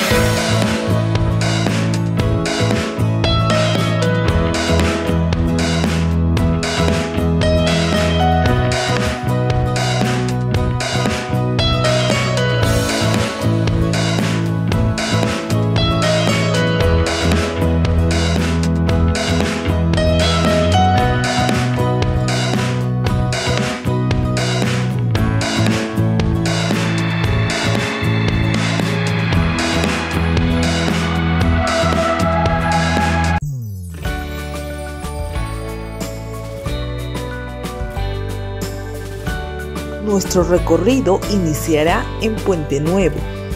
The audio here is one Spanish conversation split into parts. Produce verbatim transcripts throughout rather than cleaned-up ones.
Nuestro recorrido iniciará en Puente Nuevo.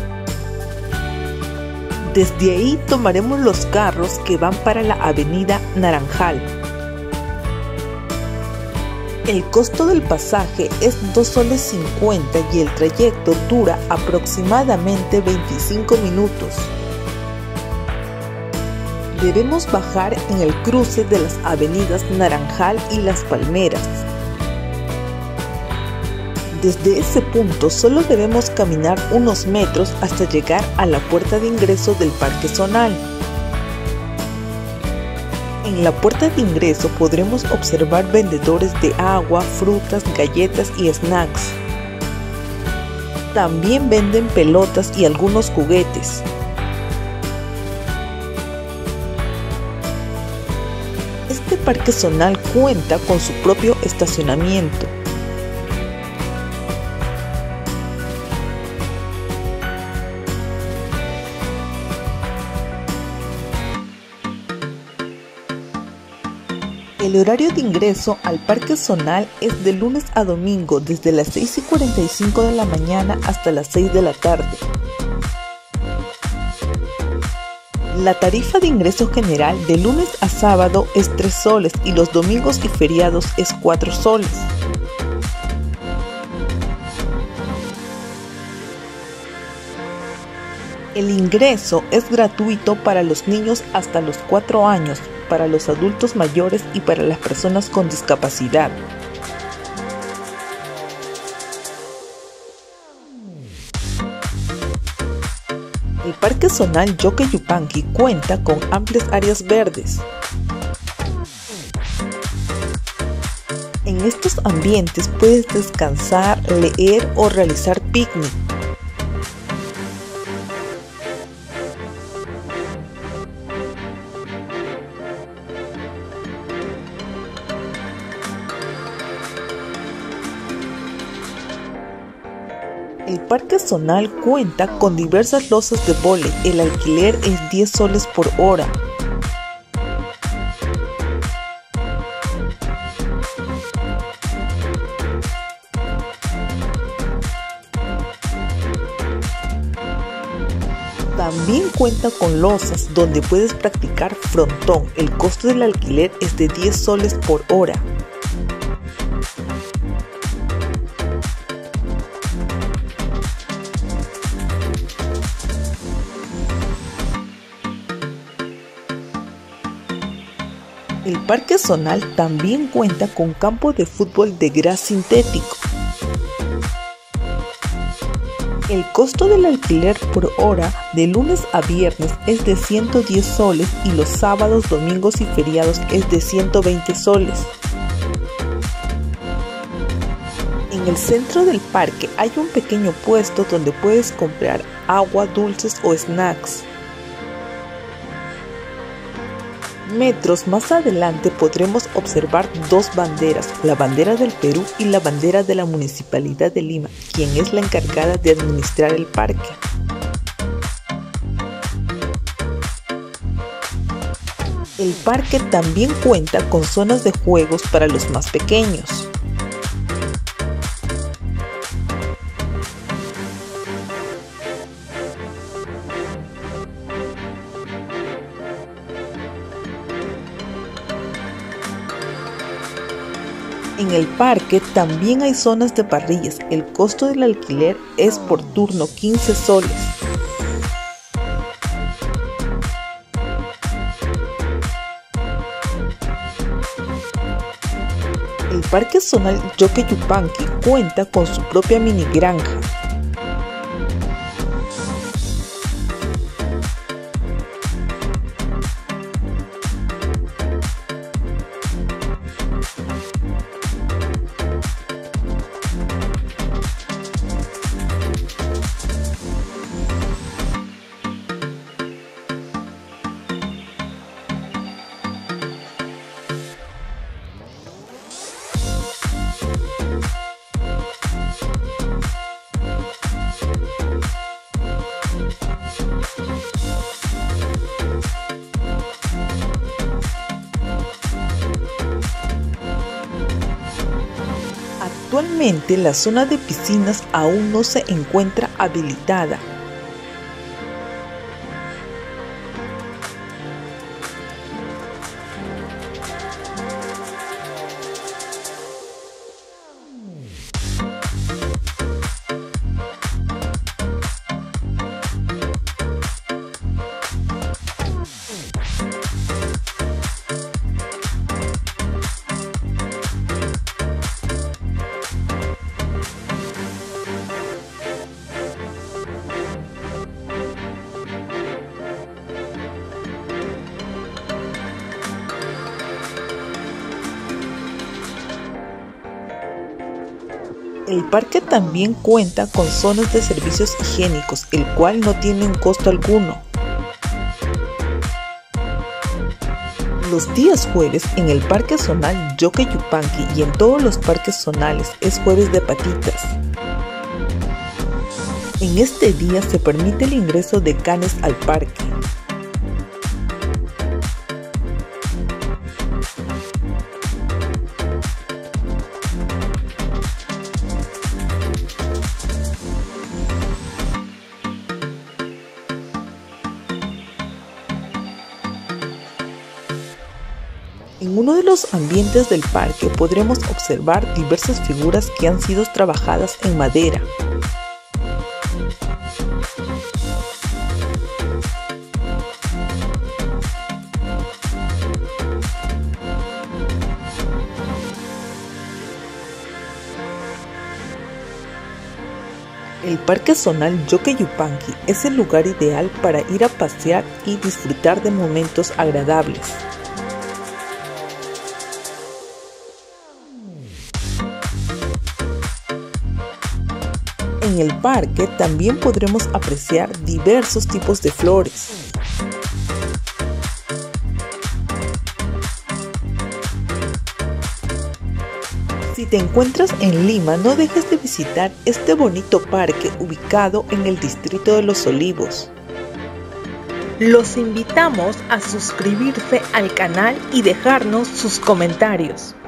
Desde ahí tomaremos los carros que van para la avenida Naranjal. El costo del pasaje es dos soles cincuenta y el trayecto dura aproximadamente veinticinco minutos. Debemos bajar en el cruce de las avenidas Naranjal y Las Palmeras. Desde ese punto solo debemos caminar unos metros hasta llegar a la puerta de ingreso del Parque Zonal. En la puerta de ingreso podremos observar vendedores de agua, frutas, galletas y snacks. También venden pelotas y algunos juguetes. Este Parque Zonal cuenta con su propio estacionamiento. El horario de ingreso al Parque Zonal es de lunes a domingo desde las seis y cuarenta y cinco de la mañana hasta las seis de la tarde. La tarifa de ingreso general de lunes a sábado es tres soles y los domingos y feriados es cuatro soles. El ingreso es gratuito para los niños hasta los cuatro años, para los adultos mayores y para las personas con discapacidad. El Parque Zonal Yoque Yupanqui cuenta con amplias áreas verdes. En estos ambientes puedes descansar, leer o realizar picnic. El Parque Zonal cuenta con diversas losas de vóley. El alquiler es diez soles por hora. También cuenta con losas donde puedes practicar frontón. El costo del alquiler es de diez soles por hora. El Parque Zonal también cuenta con campo de fútbol de gras sintético. El costo del alquiler por hora de lunes a viernes es de ciento diez soles y los sábados, domingos y feriados es de ciento veinte soles. En el centro del parque hay un pequeño puesto donde puedes comprar agua, dulces o snacks. Metros más adelante podremos observar dos banderas, la bandera del Perú y la bandera de la Municipalidad de Lima, quien es la encargada de administrar el parque. El parque también cuenta con zonas de juegos para los más pequeños. En el parque también hay zonas de parrillas. El costo del alquiler es por turno quince soles. El Parque Zonal Yoque Yupanqui cuenta con su propia mini granja. Actualmente la zona de piscinas aún no se encuentra habilitada. El parque también cuenta con zonas de servicios higiénicos, el cual no tiene un costo alguno. Los días jueves en el Parque Zonal Yoque Yupanqui y en todos los parques zonales es jueves de patitas. En este día se permite el ingreso de canes al parque. En uno de los ambientes del parque podremos observar diversas figuras que han sido trabajadas en madera. El Parque Zonal Yoque Yupanqui es el lugar ideal para ir a pasear y disfrutar de momentos agradables. En el parque también podremos apreciar diversos tipos de flores. Si te encuentras en Lima, no dejes de visitar este bonito parque ubicado en el distrito de Los Olivos. Los invitamos a suscribirse al canal y dejarnos sus comentarios.